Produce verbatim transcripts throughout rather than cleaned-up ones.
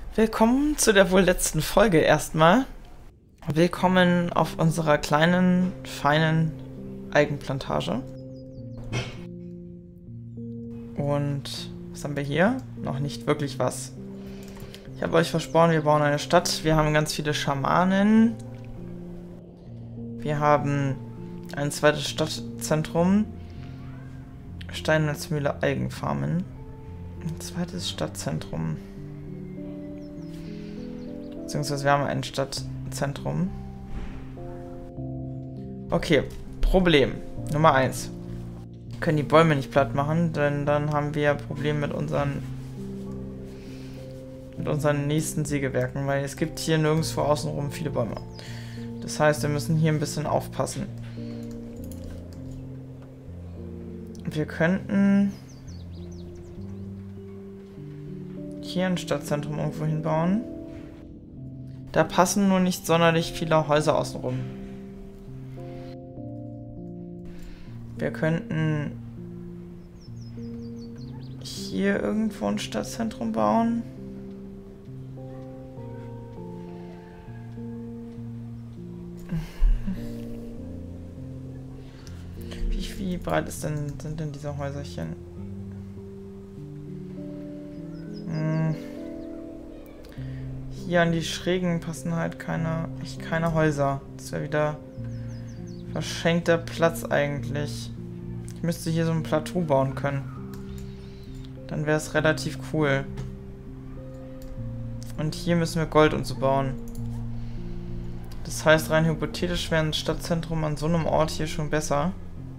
Willkommen zu der wohl letzten Folge erstmal. Willkommen auf unserer kleinen, feinen Algenplantage. Und was haben wir hier? Noch nicht wirklich was. Ich habe euch versprochen, wir bauen eine Stadt. Wir haben ganz viele Schamanen. Wir haben ein zweites Stadtzentrum. Steinmetzmühle, Algenfarmen. Ein zweites Stadtzentrum. Beziehungsweise wir haben ein Stadtzentrum. Okay, Problem Nummer eins. Wir können die Bäume nicht platt machen, denn dann haben wir Probleme mit unseren mit unseren nächsten Sägewerken, weil es gibt hier nirgendwo außenrum viele Bäume. Das heißt, wir müssen hier ein bisschen aufpassen. Wir könnten hier ein Stadtzentrum irgendwo hinbauen. Da passen nur nicht sonderlich viele Häuser außenrum. Wir könnten hier irgendwo ein Stadtzentrum bauen. Wie, wie breit ist denn, sind denn diese Häuserchen? Hm. Hier an die Schrägen passen halt keine, echt keine Häuser. Das wäre wieder verschenkter Platz eigentlich. Ich müsste hier so ein Plateau bauen können. Dann wäre es relativ cool. Und hier müssen wir Gold und so bauen. Das heißt, rein hypothetisch wäre ein Stadtzentrum an so einem Ort hier schon besser.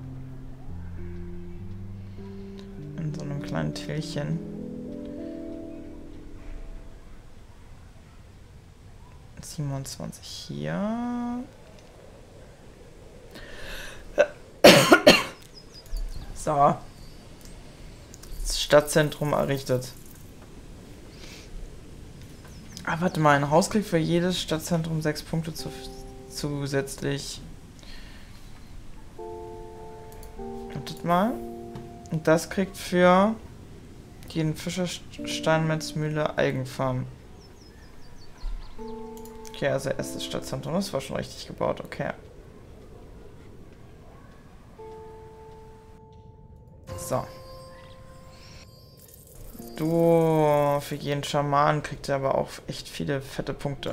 In so einem kleinen Tälchen. siebenundzwanzig hier. So. Das Stadtzentrum errichtet. Ah, warte mal, ein Haus kriegt für jedes Stadtzentrum sechs Punkte zu, zusätzlich. Wartet mal. Und das kriegt für jeden Fischer, Steinmetzmühle, Algenfarm. Okay, also erstes Stadtzentrum, das war schon richtig gebaut, okay. So. Du, für jeden Schaman kriegt er aber auch echt viele fette Punkte.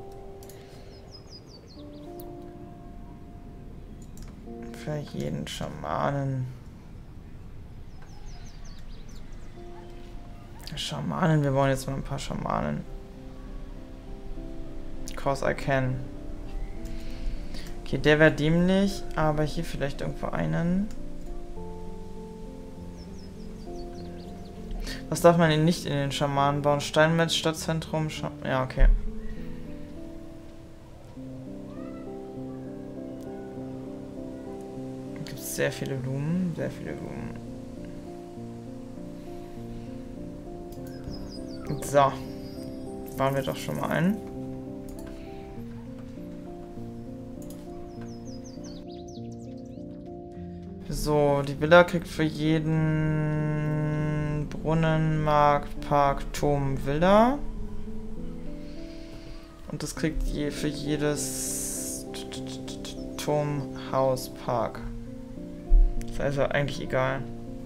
Für jeden Schamanen. Schamanen, wir bauen jetzt mal ein paar Schamanen. Cause I can. Okay, der wäre dämlich, aber hier vielleicht irgendwo einen. Was darf man denn nicht in den Schamanen bauen? Steinmetz, Stadtzentrum, Sch ja, okay. Da gibt es sehr viele Blumen, sehr viele Blumen. So. Bauen wir doch schon mal ein. So, die Villa kriegt für jeden Brunnen, Markt, Park, Turm, Villa. Und das kriegt je für jedes Turm, Haus, Park. Ist also eigentlich egal.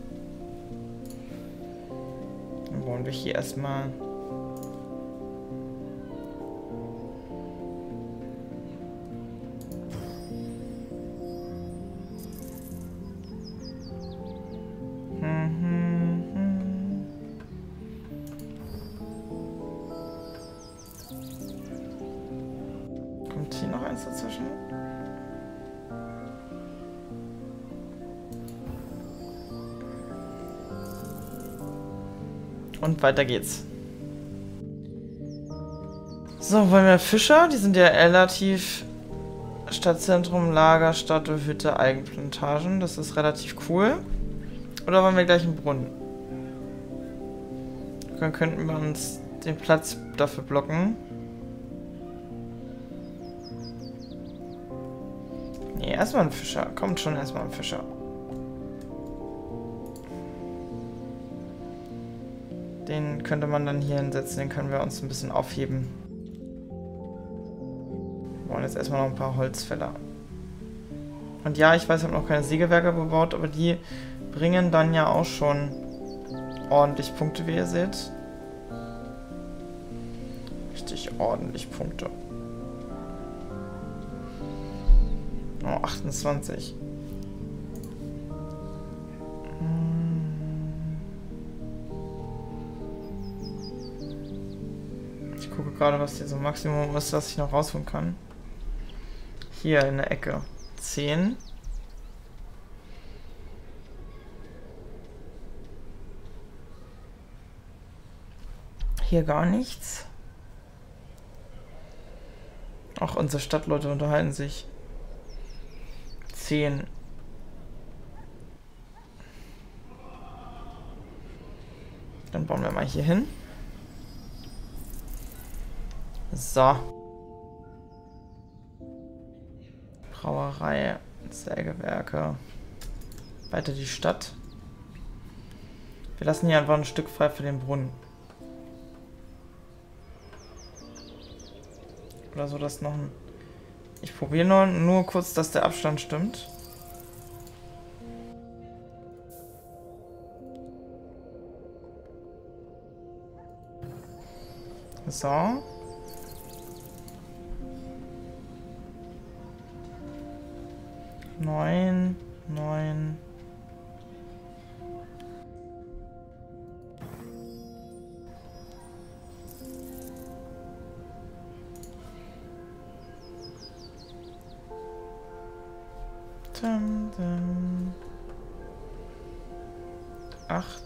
Dann bauen wir hier erstmal. Hier noch eins dazwischen. Und weiter geht's. So, wollen wir Fischer? Die sind ja relativ Stadtzentrum, Lager, Statue, Hütte, Algenplantagen. Das ist relativ cool. Oder wollen wir gleich einen Brunnen? Dann könnten wir uns den Platz dafür blocken. Nee, erstmal ein Fischer. Kommt schon erstmal ein Fischer. Den Den könnte man dann hier hinsetzen, den können wir uns ein bisschen aufheben. Wir wollen jetzt erstmal noch ein paar Holzfäller. Und ja, ich weiß, ich habe noch keine Sägewerke gebaut, aber die bringen dann ja auch schon ordentlich Punkte, wie ihr seht. Richtig ordentlich Punkte. Oh, achtundzwanzig. Ich gucke gerade, was hier so Maximum ist, was ich noch rausholen kann. Hier in der Ecke. zehn. Hier gar nichts. Auch unsere Stadtleute unterhalten sich. zehn. Dann bauen wir mal hier hin. So. Brauerei, Sägewerke. Weiter die Stadt. Wir lassen hier einfach ein Stück frei für den Brunnen. Oder so, dass noch ein... Ich probiere nur, nur kurz, dass der Abstand stimmt. So. Neun, neun. Dum, dum. Acht.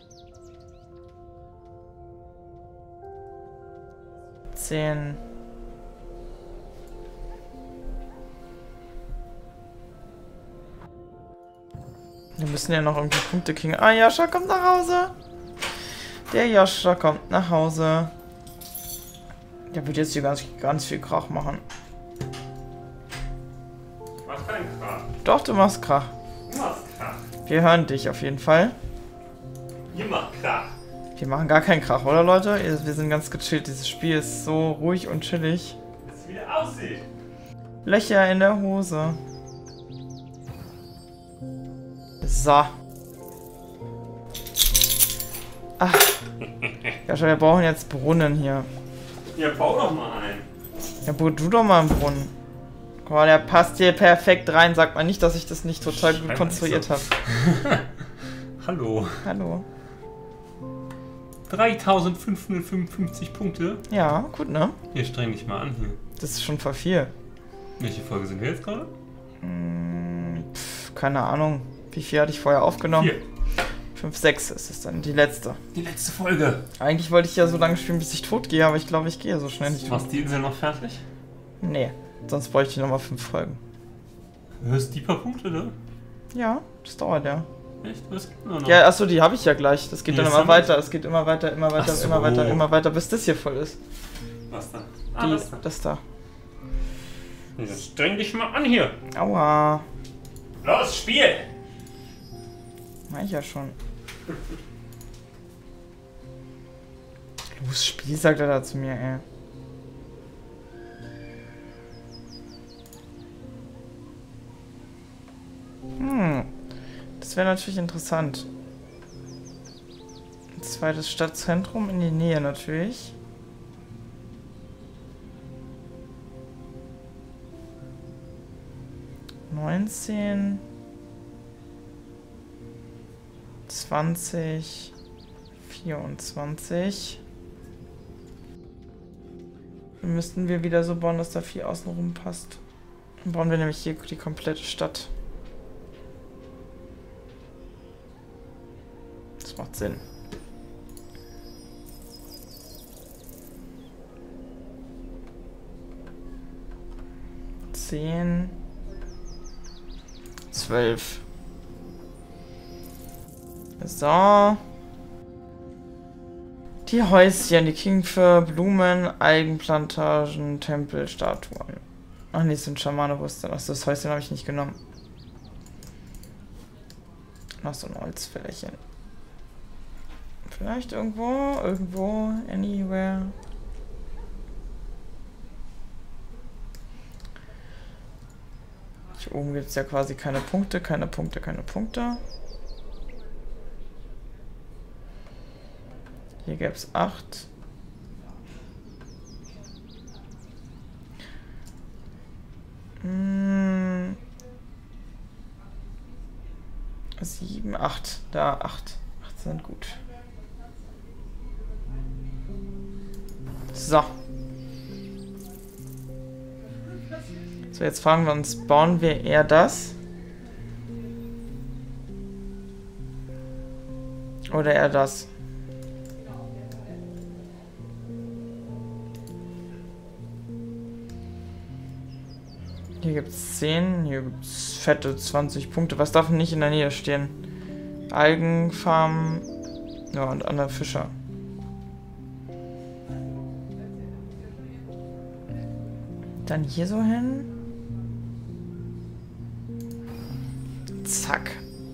Zehn. Wir müssen ja noch irgendwie Punkte kriegen. Ah, Joscha kommt nach Hause. Der Joscha kommt nach Hause. Der wird jetzt hier ganz, ganz viel Krach machen. Mach keinen Krach. Doch, du machst Krach. Du machst Krach. Wir hören dich auf jeden Fall. Ihr macht Krach. Wir machen gar keinen Krach, oder Leute? Wir sind ganz gechillt. Dieses Spiel ist so ruhig und chillig. Wie es wieder aussieht. Löcher in der Hose. So. Ach. Ja, schon, wir brauchen jetzt Brunnen hier. Ja, bau doch mal ein. Ja, bau du doch mal einen Brunnen. Guck mal, der passt hier perfekt rein. Sagt mal nicht, dass ich das nicht total gut konstruiert habe. Hallo. Hallo. dreitausendfünfhundertfünfundfünfzig Punkte. Ja, gut, ne? Hier, streng dich mal an hier. Das ist schon voll viel. Welche Folge sind wir jetzt gerade? Hm, pf, keine Ahnung. Wie viel hatte ich vorher aufgenommen? Vier. fünf, sechs ist es dann, die letzte. Die letzte Folge. Eigentlich wollte ich ja so lange spielen, bis ich tot gehe, aber ich glaube, ich gehe so schnell nicht. Machst die Insel noch fertig? Nee, sonst bräuchte ich nochmal fünf Folgen. Hörst du die paar Punkte, ne? Ja, das dauert ja. Echt? Was gibt noch? Ja, achso, die habe ich ja gleich. Das geht Die dann ist immer damit? weiter. Es geht immer weiter, immer weiter, Ach so. immer weiter, immer weiter, bis das hier voll ist. Was da? Ah, Die, das da. das da. Ja, streng dich mal an hier. Aua. Los, Spiel! Mach ich ja schon. Los, Spiel, sagt er da zu mir, ey. Hm. Das wäre natürlich interessant. Ein zweites Stadtzentrum in die Nähe natürlich. neunzehn. zwanzig. vierundzwanzig. Dann müssten wir wieder so bauen, dass da viel außenrum passt. Dann bauen wir nämlich hier die komplette Stadt. Das macht Sinn. Zehn. Zwölf. So. Die Häuschen, die kriegen für Blumen, Algenplantagen, Tempel, Statuen. Ach nee, das sind Schamane, wo ist denn? Achso, das Häuschen habe ich nicht genommen. Noch so ein Holzfällerchen. Vielleicht irgendwo, irgendwo, anywhere. Hier oben gibt es ja quasi keine Punkte, keine Punkte, keine Punkte. Hier gäbe es acht. Hm. Sieben, acht. Da, acht. Acht sind gut. So. So, jetzt fragen wir uns, bauen wir eher das? Oder eher das? Hier gibt es zehn, hier gibt es fette zwanzig Punkte. Was darf nicht in der Nähe stehen? Algenfarmen, ja, und andere Fischer. Dann hier so hin. Zack.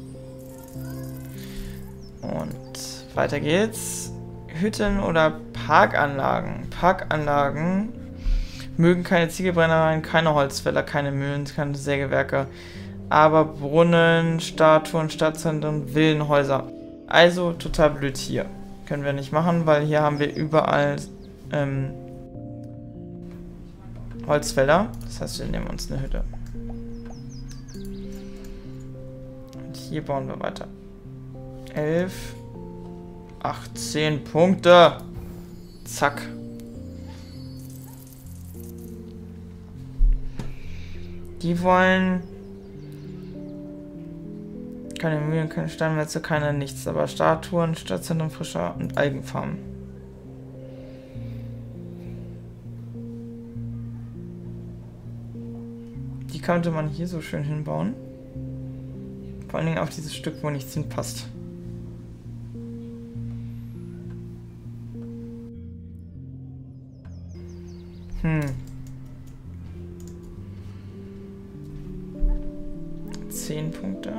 Und weiter geht's. Hütten oder Parkanlagen. Parkanlagen mögen keine Ziegelbrennereien, keine Holzfäller, keine Mühlen, keine Sägewerke. Aber Brunnen, Statuen, Stadtzentren, Villenhäuser. Also total blöd hier. Können wir nicht machen, weil hier haben wir überall ähm, Holzfäller. Das heißt, wir nehmen uns eine Hütte. Und hier bauen wir weiter. elf, achtzehn Punkte. Zack. Die wollen keine Mühlen, keine Steinmetze, keine nichts, aber Statuen, Stadtzentren, Frischer und Algenfarmen. Die könnte man hier so schön hinbauen. Vor allen Dingen auf dieses Stück, wo nichts hinpasst. Hm. zehn Punkte.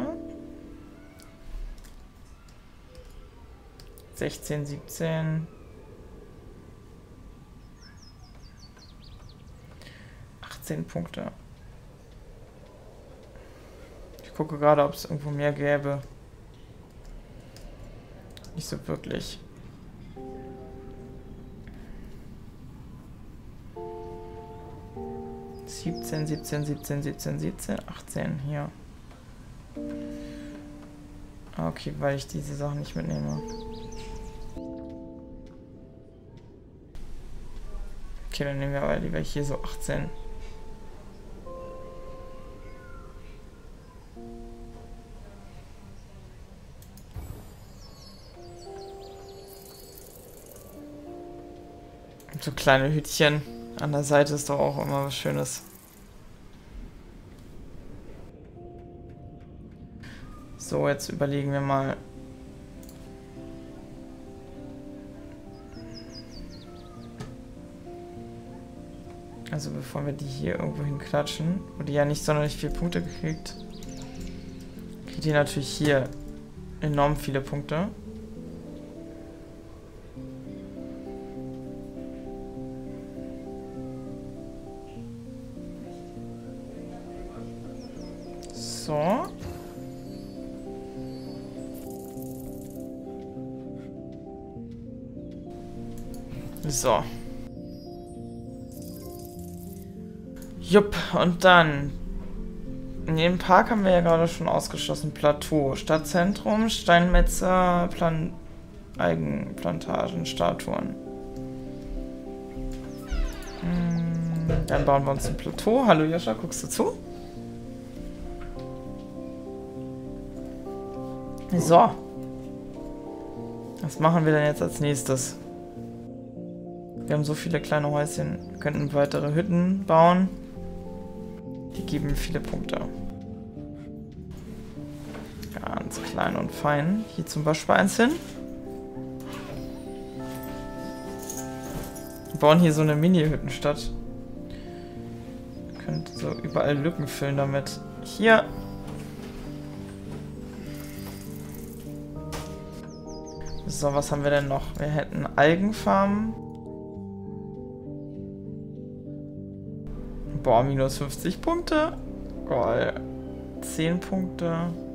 sechzehn, siebzehn. achtzehn Punkte. Ich gucke gerade, ob es irgendwo mehr gäbe. Nicht so wirklich. siebzehn, siebzehn, siebzehn, siebzehn, siebzehn, achtzehn, hier. Okay, weil ich diese Sachen nicht mitnehme. Okay, dann nehmen wir aber lieber hier so achtzehn. Und so kleine Hütchen an der Seite ist doch auch immer was Schönes. So, jetzt überlegen wir mal. Also bevor wir die hier irgendwo hinklatschen, wo die ja nicht sonderlich viele Punkte gekriegt, kriegt die natürlich hier enorm viele Punkte. So. So. Jupp, und dann. In dem Park haben wir ja gerade schon ausgeschlossen. Plateau, Stadtzentrum, Steinmetze, Plan Eigenplantagen, Statuen. Hm, dann bauen wir uns ein Plateau. Hallo Joscha, guckst du zu? So. Was machen wir denn jetzt als nächstes? Wir haben so viele kleine Häuschen. Wir könnten weitere Hütten bauen. Die geben viele Punkte. Ganz klein und fein. Hier zum Beispiel eins hin. Wir bauen hier so eine Mini-Hüttenstadt. Ihr könnt so überall Lücken füllen damit. Hier. So, was haben wir denn noch? Wir hätten Algenfarmen. Boah, minus fünfzig Punkte. Geil. zehn Punkte.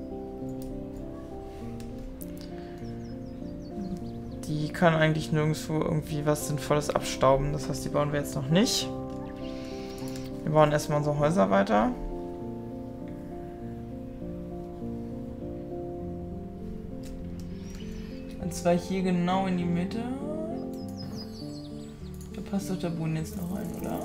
Die kann eigentlich nirgendwo irgendwie was Sinnvolles abstauben. Das heißt, die bauen wir jetzt noch nicht. Wir bauen erstmal unsere Häuser weiter. Und zwar hier genau in die Mitte. Da passt doch der Boden jetzt noch rein, oder?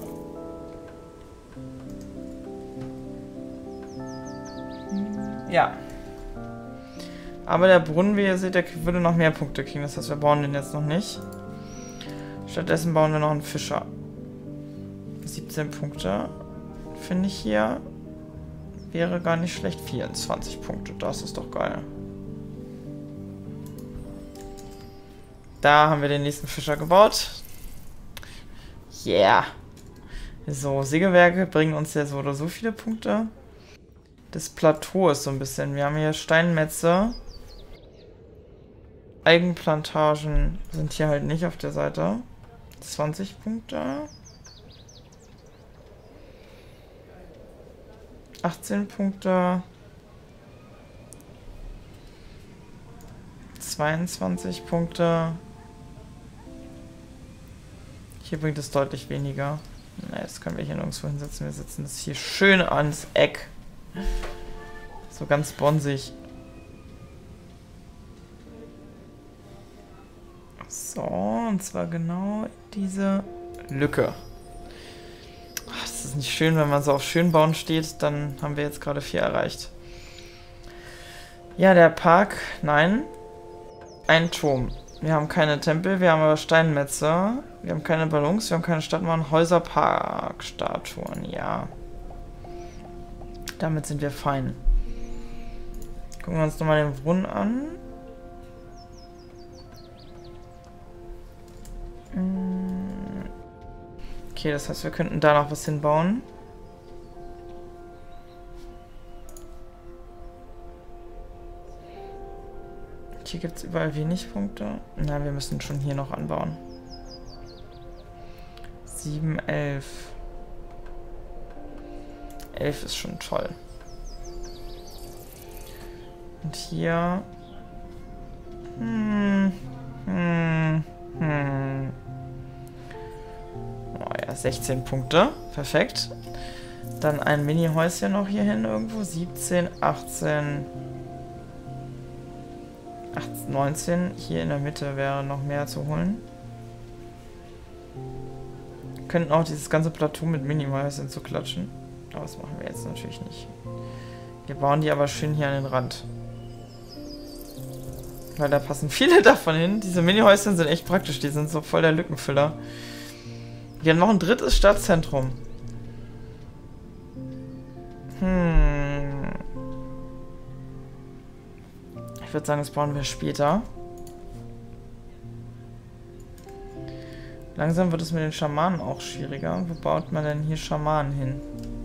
Ja. Aber der Brunnen, wie ihr seht, der würde noch mehr Punkte kriegen. Das heißt, wir bauen den jetzt noch nicht. Stattdessen bauen wir noch einen Fischer. siebzehn Punkte. Finde ich hier. Wäre gar nicht schlecht. vierundzwanzig Punkte. Das ist doch geil. Da haben wir den nächsten Fischer gebaut. Yeah. So, Sägewerke bringen uns ja so oder so viele Punkte. Das Plateau ist so ein bisschen. Wir haben hier Steinmetze. Eigenplantagen sind hier halt nicht auf der Seite. zwanzig Punkte. achtzehn Punkte. zweiundzwanzig Punkte. Hier bringt es deutlich weniger. Na, jetzt können wir hier nirgendwo hinsetzen. Wir setzen das hier schön ans Eck. So ganz bonsig. So, und zwar genau diese Lücke. Ach, das ist nicht schön, wenn man so auf Schönbauen steht. Dann haben wir jetzt gerade vier erreicht. Ja, der Park, nein. Ein Turm. Wir haben keine Tempel, wir haben aber Steinmetze. Wir haben keine Ballons, wir haben keine Stadtmauern, Häuser, Parkstatuen, ja. Damit sind wir fein. Gucken wir uns nochmal den Brunnen an. Okay, das heißt, wir könnten da noch was hinbauen. Hier gibt es überall wenig Punkte. Na, wir müssen schon hier noch anbauen. sieben, elf. elf ist schon toll. Und hier... Hm, hm, hm. Oh ja, sechzehn Punkte. Perfekt. Dann ein Mini-Häuschen noch hier hin irgendwo. siebzehn, achtzehn... achtzehn, neunzehn. Hier in der Mitte wäre noch mehr zu holen. Wir könnten auch dieses ganze Plateau mit Mini-Häuschen zu klatschen. Aber das machen wir jetzt natürlich nicht. Wir bauen die aber schön hier an den Rand. Weil da passen viele davon hin. Diese Mini-Häuschen sind echt praktisch. Die sind so voll der Lückenfüller. Wir haben noch ein drittes Stadtzentrum. Hm. Ich würde sagen, das bauen wir später. Langsam wird es mit den Schamanen auch schwieriger. Wo baut man denn hier Schamanen hin?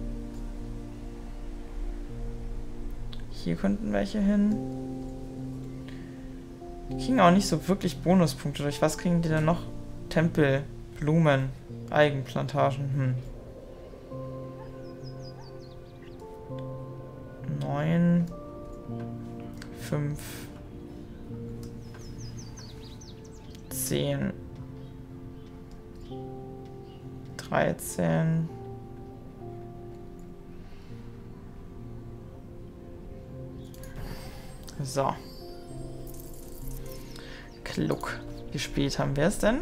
Hier könnten welche hin. Die kriegen auch nicht so wirklich Bonuspunkte. Durch was kriegen die denn noch? Tempel, Blumen, Eigenplantagen. Hm. Neun. Fünf. Zehn. Dreizehn. So. Kluck. Wie spät haben wir es denn?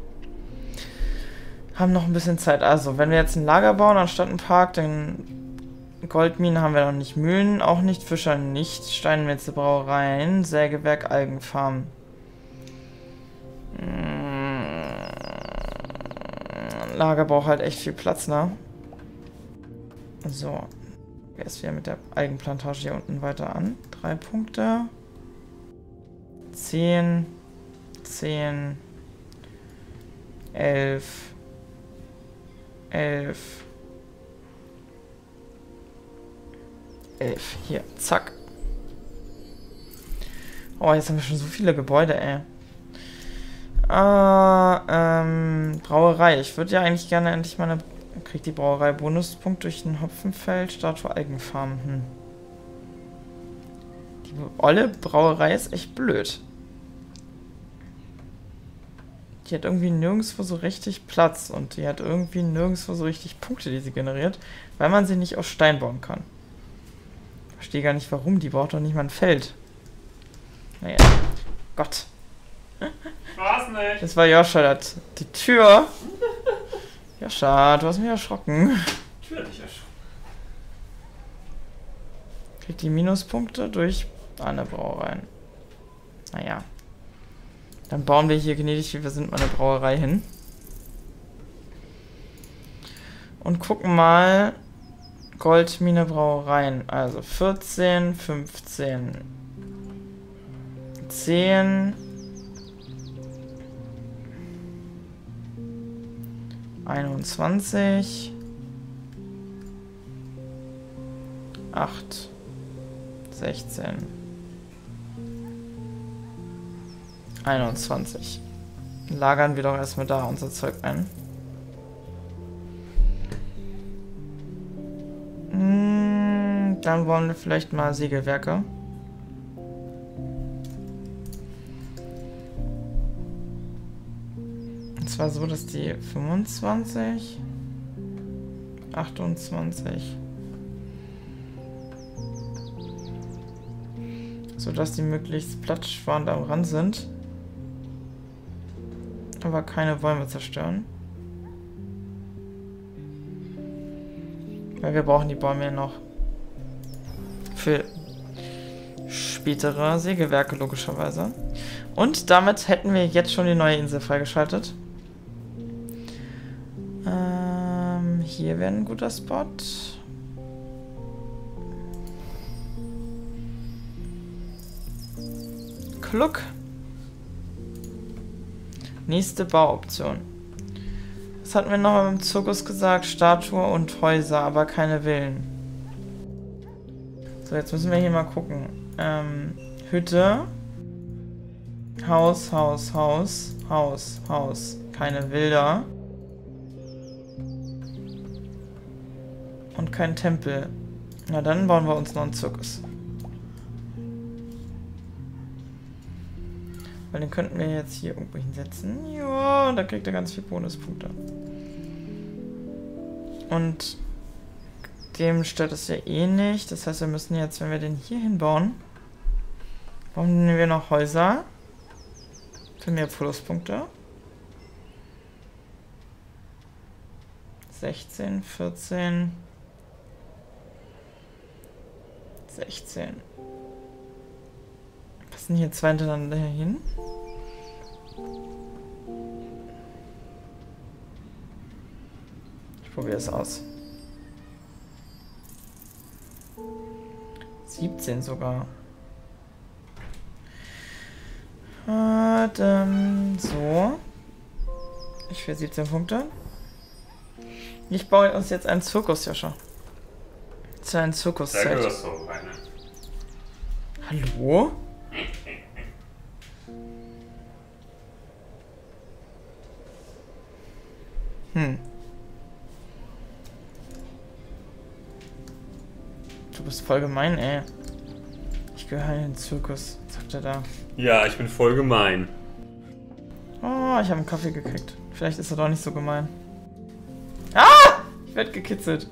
Haben noch ein bisschen Zeit. Also, wenn wir jetzt ein Lager bauen anstatt einen Park, dann Goldminen haben wir noch nicht. Mühlen auch nicht. Fischer nicht. Steinmetze, Brauereien. Sägewerk, Algenfarm. Lager braucht halt echt viel Platz, ne? So. Erst wieder mit der Algenplantage hier unten weiter an. Drei Punkte. Zehn. Zehn. Elf. Elf. Elf. Hier. Zack. Oh, jetzt haben wir schon so viele Gebäude, ey. Äh, ähm, Brauerei. Ich würde ja eigentlich gerne endlich meine... Kriegt die Brauerei Bonuspunkt durch ein Hopfenfeld, Statue Algenfarm. Hm. Die olle Brauerei ist echt blöd. Die hat irgendwie nirgendwo so richtig Platz und die hat irgendwie nirgendwo so richtig Punkte, die sie generiert, weil man sie nicht aus Stein bauen kann. Ich verstehe gar nicht warum, die braucht doch nicht mal ein Feld. Naja, Gott. Was nicht? Das war Joscha, der hat die Tür. Joscha, du hast mich erschrocken. Natürlich erschrocken. Kriegt die Minuspunkte durch eine Brauerei. Naja. Dann bauen wir hier gnädig, wie wir sind, mal eine Brauerei hin. Und gucken mal. Goldmine Brauereien. Also vierzehn, fünfzehn, zehn. einundzwanzig. acht. sechzehn. einundzwanzig. Lagern wir doch erstmal da unser Zeug ein. Hm, dann wollen wir vielleicht mal Sägewerke. Und zwar so, dass die fünfundzwanzig, achtundzwanzig, so dass die möglichst platzsparend am Rand sind, aber keine Bäume zerstören. Weil wir brauchen die Bäume ja noch für spätere Sägewerke logischerweise. Und damit hätten wir jetzt schon die neue Insel freigeschaltet. Ähm, hier wäre ein guter Spot. Kluck. Nächste Bauoption. Was hatten wir noch beim Zirkus gesagt? Statue und Häuser, aber keine Villen. So, jetzt müssen wir hier mal gucken. Ähm, Hütte. Haus, Haus, Haus, Haus, Haus. Keine Wilder. Und kein Tempel. Na dann bauen wir uns noch einen Zirkus. Weil den könnten wir jetzt hier irgendwo hinsetzen. Ja, da kriegt er ganz viele Bonuspunkte. Und dem stört es ja eh nicht. Das heißt, wir müssen jetzt, wenn wir den hier hinbauen, bauen wir noch Häuser. Für mehr Pluspunkte. sechzehn, vierzehn, sechzehn. Passen hier zwei hintereinander hin? Ich probiere es aus. siebzehn sogar. Und, ähm, so. Ich will siebzehn Punkte. Ich baue uns jetzt einen Zirkus, Joscha. Das ist ein Zirkuszelt. Sag so, eine. Hallo? Hm. Du bist voll gemein, ey. Ich gehöre in den Zirkus, sagt er da. Ja, ich bin voll gemein. Oh, ich habe einen Kaffee gekriegt. Vielleicht ist er doch nicht so gemein. Ah! Ich werde gekitzelt.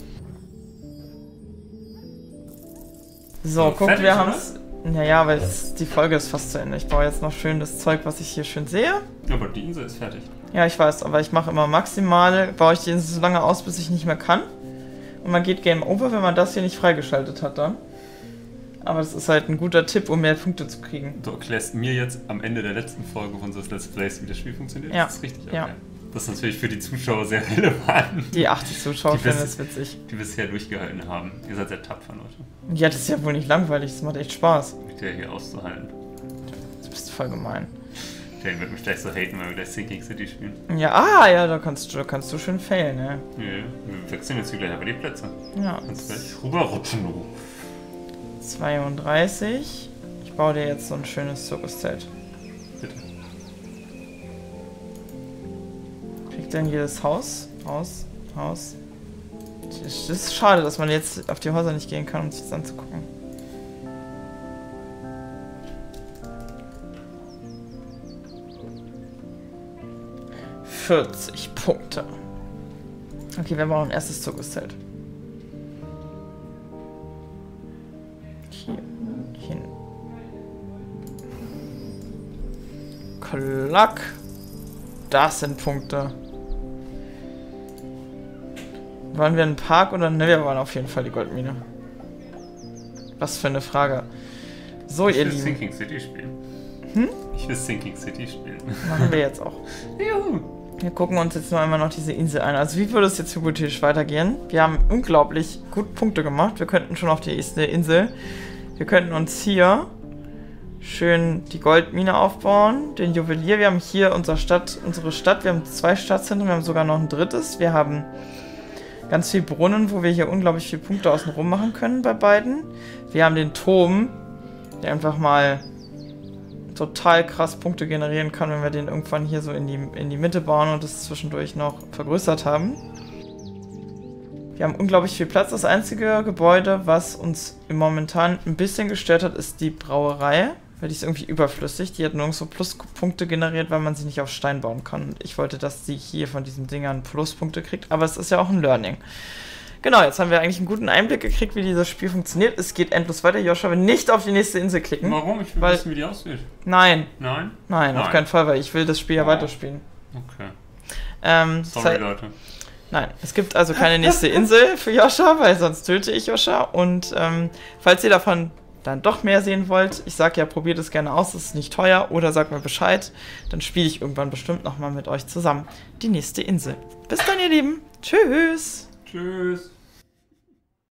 So, So, guck, fertig, wir oder? haben es. Naja, aber es, die Folge ist fast zu Ende. Ich baue jetzt noch schön das Zeug, was ich hier schön sehe. Aber die Insel ist fertig. Ja, ich weiß, aber ich mache immer maximal, baue ich die Insel so lange aus, bis ich nicht mehr kann. Und man geht Game Over, wenn man das hier nicht freigeschaltet hat dann. Aber das ist halt ein guter Tipp, um mehr Punkte zu kriegen. Du erklärst mir jetzt am Ende der letzten Folge unseres Let's Plays, wie das Spiel funktioniert? Ja. Das ist richtig, okay. Ja. Das ist natürlich für die Zuschauer sehr relevant. Die achtzig Zuschauer Die finden bis- das witzig. Die bisher durchgehalten haben. Ihr seid sehr tapfer, Leute. Ja, das ist ja wohl nicht langweilig, das macht echt Spaß. Mit der hier auszuhalten. Du bist voll gemein. Der wird mich gleich so haten, wenn wir gleich Sinking City spielen. Ja, ah, ja, da kannst du, da kannst du schön failen, ne? Ja, ja. Wir wechseln jetzt hier gleich aber die Plätze. Ja. Kannst gleich rüberrutschen, du. zweiunddreißig. Ich baue dir jetzt so ein schönes Zirkuszelt. Bitte. Kriegt denn jedes Haus? Haus? Haus? Es ist schade, dass man jetzt auf die Häuser nicht gehen kann, um sich das anzugucken. vierzig Punkte. Okay, wir brauchen ein erstes Zirkuszelt. Hier. Hin. Klack. Das sind Punkte. Wollen wir einen Park oder... Ne, wir wollen auf jeden Fall die Goldmine. Was für eine Frage. So, ich ihr will Lieben. Sinking City spielen. Hm? Ich will Sinking City spielen. Machen wir jetzt auch. Juhu. Wir gucken uns jetzt nur einmal noch diese Insel an. Also wie würde es jetzt hypothetisch weitergehen? Wir haben unglaublich gut Punkte gemacht. Wir könnten schon auf die nächste Insel. Wir könnten uns hier schön die Goldmine aufbauen. Den Juwelier. Wir haben hier unsere Stadt, unsere Stadt. Wir haben zwei Stadtzentren. Wir haben sogar noch ein drittes. Wir haben ganz viel Brunnen, wo wir hier unglaublich viele Punkte außenrum machen können bei beiden. Wir haben den Turm, der einfach mal total krass Punkte generieren kann, wenn wir den irgendwann hier so in die, in die Mitte bauen und das zwischendurch noch vergrößert haben. Wir haben unglaublich viel Platz. Das einzige Gebäude, was uns im Momentan ein bisschen gestört hat, ist die Brauerei, weil die ist irgendwie überflüssig. Die hat nirgendwo Pluspunkte generiert, weil man sie nicht auf Stein bauen kann. Und ich wollte, dass sie hier von diesen Dingern Pluspunkte kriegt, aber es ist ja auch ein Learning. Genau, jetzt haben wir eigentlich einen guten Einblick gekriegt, wie dieses Spiel funktioniert. Es geht endlos weiter. Joshua will nicht auf die nächste Insel klicken. Warum? Ich will weil, wissen, wie die aussieht. Nein. Nein? Nein, auf Nein. keinen Fall, weil ich will das Spiel ja Oh. weiterspielen. Okay. Ähm, Sorry, Leute. Nein, es gibt also keine nächste Insel für Joscha, weil sonst töte ich Joscha. Und ähm, falls ihr davon dann doch mehr sehen wollt, ich sag ja, probiert es gerne aus, es ist nicht teuer, oder sagt mir Bescheid, dann spiele ich irgendwann bestimmt nochmal mit euch zusammen die nächste Insel. Bis dann, ihr Lieben. Tschüss. Tschüss.